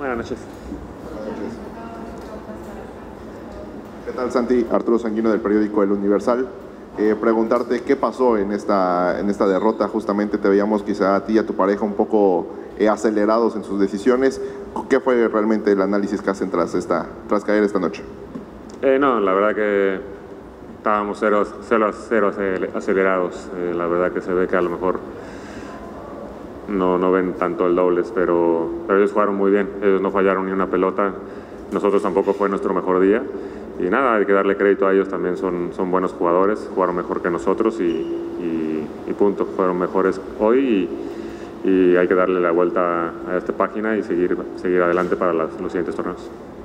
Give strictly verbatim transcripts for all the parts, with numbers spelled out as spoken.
Buenas noches. ¿Qué tal, Santi? Arturo Sanguino, del periódico El Universal. Eh, preguntarte qué pasó en esta, en esta derrota. Justamente te veíamos quizá a ti y a tu pareja un poco eh, acelerados en sus decisiones. ¿Qué fue realmente el análisis que hacen tras, esta, tras caer esta noche? Eh, no, la verdad que estábamos cero, cero, cero acelerados. Eh, la verdad que se ve que a lo mejor no, no ven tanto el dobles, pero, pero ellos jugaron muy bien. Ellos no fallaron ni una pelota. Nosotros tampoco fue nuestro mejor día. Y nada, hay que darle crédito a ellos, también son, son buenos jugadores, jugaron mejor que nosotros y, y, y punto, fueron mejores hoy y, y hay que darle la vuelta a esta página y seguir, seguir adelante para las, los siguientes torneos.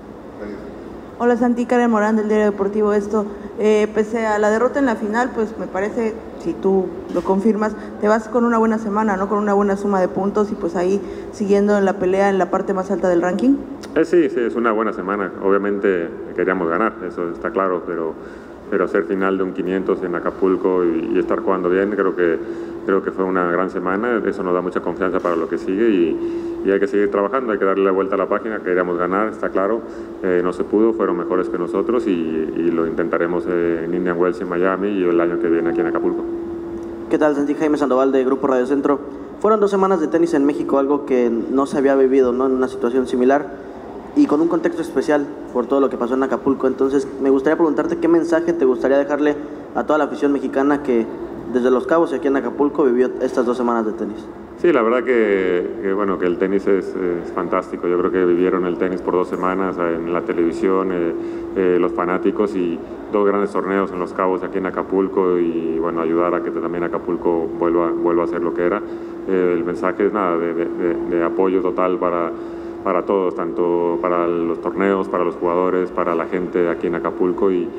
Hola Santi, Karen Morán del Diario Deportivo Esto. Eh, pese a la derrota en la final, pues me parece, si tú lo confirmas, te vas con una buena semana, ¿no? Con una buena suma de puntos y pues ahí siguiendo en la pelea en la parte más alta del ranking. Eh, sí, sí, es una buena semana. Obviamente queríamos ganar, eso está claro, pero, pero hacer final de un quinientos en Acapulco y, y estar jugando bien, creo que, creo que fue una gran semana. Eso nos da mucha confianza para lo que sigue y, y hay que seguir trabajando, hay que darle la vuelta a la página. Queríamos ganar, está claro, eh, no se pudo, fueron mejores que nosotros y, y lo intentaremos eh, en Indian Wells y en Miami y el año que viene aquí en Acapulco. ¿Qué tal, Santi? Jaime Sandoval de Grupo Radio Centro. Fueron dos semanas de tenis en México, algo que no se había vivido, ¿no? En una situación similar y con un contexto especial por todo lo que pasó en Acapulco. Entonces me gustaría preguntarte qué mensaje te gustaría dejarle a toda la afición mexicana que desde Los Cabos y aquí en Acapulco vivió estas dos semanas de tenis. Sí, la verdad que, que, bueno, que el tenis es, es fantástico. Yo creo que vivieron el tenis por dos semanas en la televisión, eh, eh, los fanáticos y dos grandes torneos en Los Cabos, aquí en Acapulco y bueno, ayudar a que también Acapulco vuelva, vuelva a ser lo que era. Eh, el mensaje es nada, de, de, de apoyo total para, para todos, tanto para los torneos, para los jugadores, para la gente aquí en Acapulco y,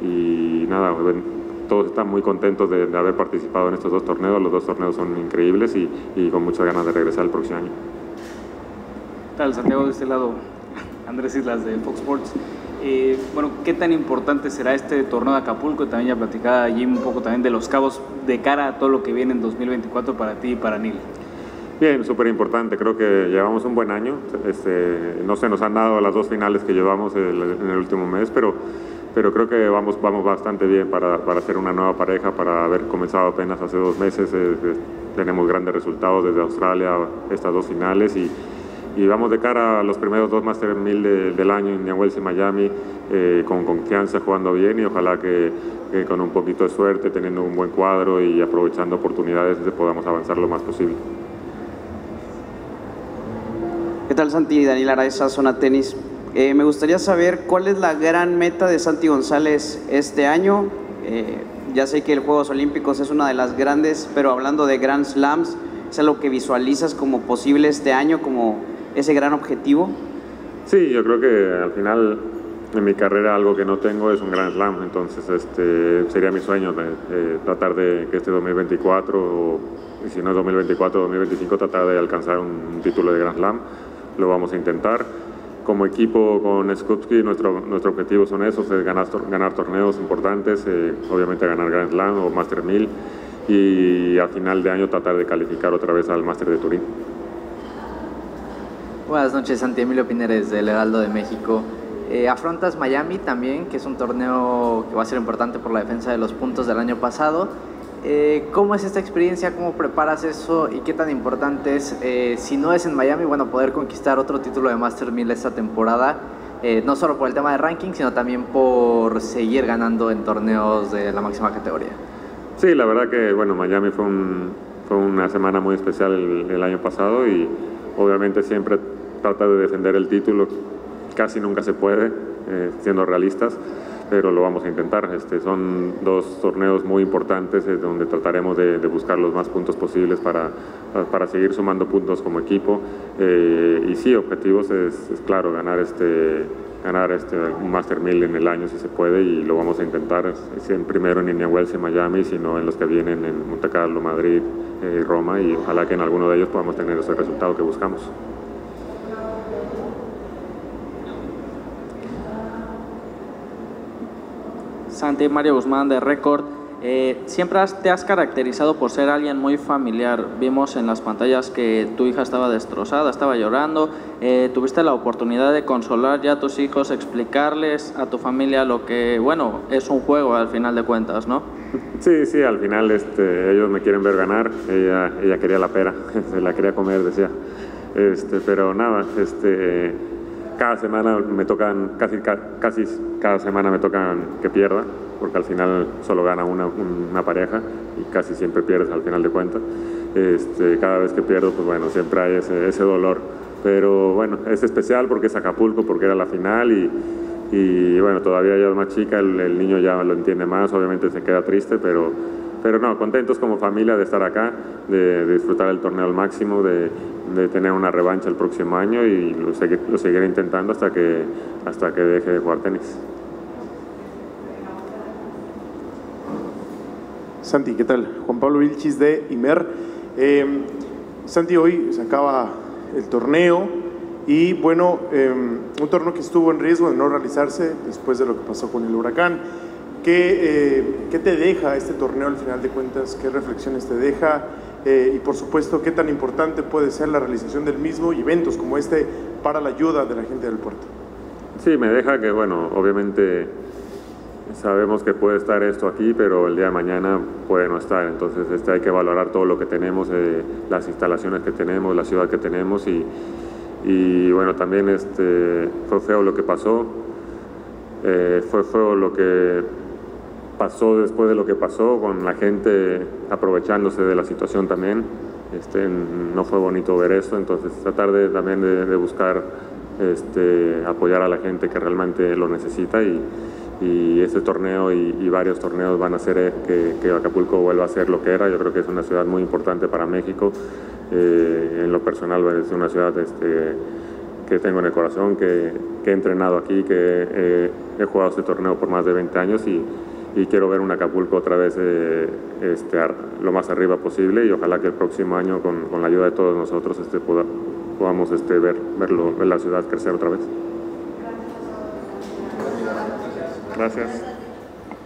y nada, todos están muy contentos de, de haber participado en estos dos torneos. Los dos torneos son increíbles y, y con muchas ganas de regresar el próximo año. ¿Qué tal, Santiago? De este lado, Andrés Islas de Fox Sports. Eh, bueno, ¿qué tan importante será este torneo de Acapulco? También ya platicaba allí un poco también de Los Cabos de cara a todo lo que viene en dos mil veinticuatro para ti y para Neil. Bien, súper importante. Creo que llevamos un buen año. Este, no se nos han dado las dos finales que llevamos el, en el último mes, pero pero creo que vamos, vamos bastante bien para, para hacer una nueva pareja, para haber comenzado apenas hace dos meses. Eh, eh, tenemos grandes resultados desde Australia, estas dos finales, y, y vamos de cara a los primeros dos Master mil de, del año en Indian Wells y Miami, eh, con confianza, jugando bien, y ojalá que, que con un poquito de suerte, teniendo un buen cuadro y aprovechando oportunidades, podamos avanzar lo más posible. ¿Qué tal, Santi? Daniel Araiza, Zona Tenis. Eh, me gustaría saber cuál es la gran meta de Santi González este año. Eh, ya sé que el Juegos Olímpicos es una de las grandes, pero hablando de Grand Slams, ¿es algo que visualizas como posible este año, como ese gran objetivo? Sí, yo creo que al final en mi carrera algo que no tengo es un Grand Slam, entonces este, sería mi sueño de, de tratar de que este dos mil veinticuatro, o, y si no es dos mil veinticuatro, dos mil veinticinco, tratar de alcanzar un título de Grand Slam. Lo vamos a intentar. Como equipo con Skupski, nuestro, nuestro objetivo son esos, es ganar, ganar torneos importantes, eh, obviamente ganar Grand Slam o Master mil, y a final de año tratar de calificar otra vez al Master de Turín. Buenas noches, Santi. Emilio Pineres del Heraldo de México. Eh, afrontas Miami también, que es un torneo que va a ser importante por la defensa de los puntos del año pasado. Eh, ¿Cómo es esta experiencia? ¿Cómo preparas eso? ¿Y qué tan importante es, eh, si no es en Miami, bueno, poder conquistar otro título de Master mil esta temporada? Eh, no solo por el tema de ranking, sino también por seguir ganando en torneos de la máxima categoría. Sí, la verdad que, bueno, Miami fue, un, fue una semana muy especial el, el año pasado y obviamente siempre trata de defender el título. Casi nunca se puede, eh, siendo realistas, pero lo vamos a intentar. Este, son dos torneos muy importantes, eh, donde trataremos de, de buscar los más puntos posibles para, para seguir sumando puntos como equipo. Eh, y sí, objetivos es, es claro, ganar este, ganar este, un Master mil en el año si se puede, y lo vamos a intentar, en primero en Indian Wells y Miami, sino en los que vienen en Monte Carlo, Madrid y eh, Roma, y ojalá que en alguno de ellos podamos tener ese resultado que buscamos. Santi, Mario Guzmán de Record. Eh, siempre has, te has caracterizado por ser alguien muy familiar. Vimos en las pantallas que tu hija estaba destrozada, estaba llorando. Eh, tuviste la oportunidad de consolar ya a tus hijos, explicarles a tu familia lo que, bueno, es un juego al final de cuentas, ¿no? Sí, sí, al final este, ellos me quieren ver ganar. Ella, ella quería la pera, se la quería comer, decía. Este, pero nada, este, cada semana me tocan, casi, casi cada semana me tocan que pierda, porque al final solo gana una, una pareja y casi siempre pierdes al final de cuentas. Este, cada vez que pierdo, pues bueno, siempre hay ese, ese dolor. Pero bueno, es especial porque es Acapulco, porque era la final y, y bueno, todavía ella es más chica, el, el niño ya lo entiende más, obviamente se queda triste, pero, pero no, contentos como familia de estar acá, de, de disfrutar el torneo al máximo, de, de tener una revancha el próximo año y lo, segui, lo seguiré intentando hasta que, hasta que deje de jugar tenis. Santi, ¿qué tal? Juan Pablo Vilchis de Imer. Eh, Santi, hoy se acaba el torneo y bueno, eh, un torneo que estuvo en riesgo de no realizarse después de lo que pasó con el huracán. ¿Qué, eh, ¿qué te deja este torneo al final de cuentas? ¿Qué reflexiones te deja? Eh, y por supuesto, ¿qué tan importante puede ser la realización del mismo y eventos como este para la ayuda de la gente del puerto? Sí, me deja que, bueno, obviamente sabemos que puede estar esto aquí, pero el día de mañana puede no estar. Entonces este, hay que valorar todo lo que tenemos, eh, las instalaciones que tenemos, la ciudad que tenemos y, y bueno, también este, fue feo lo que pasó, eh, fue feo lo que pasó después de lo que pasó, con la gente aprovechándose de la situación también. Este, no fue bonito ver eso, entonces tratar de, también de, de buscar este, apoyar a la gente que realmente lo necesita y, y este torneo y, y varios torneos van a hacer que, que Acapulco vuelva a ser lo que era. Yo creo que es una ciudad muy importante para México. Eh, en lo personal es una ciudad este, que tengo en el corazón, que, que he entrenado aquí, que eh, he jugado este torneo por más de veinte años y, y quiero ver un Acapulco otra vez eh, este, lo más arriba posible y ojalá que el próximo año con, con la ayuda de todos nosotros este, poda, podamos este, ver, verlo, ver la ciudad crecer otra vez. Gracias.